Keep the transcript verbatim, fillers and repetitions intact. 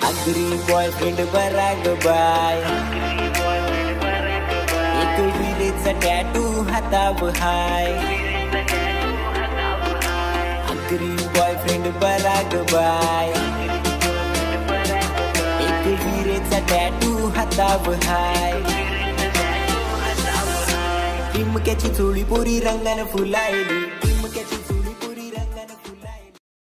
Agree boyfriend बरा ग bye, एक विरेचा टॅटू हातावर हाय. अग्री बॉयफ्रेंड बरा ग बाय, एक विरेचा टॅटू हातावर हाय. टिमक्याची चोळी पोरी रंगानं फुलायली, टिमक्याची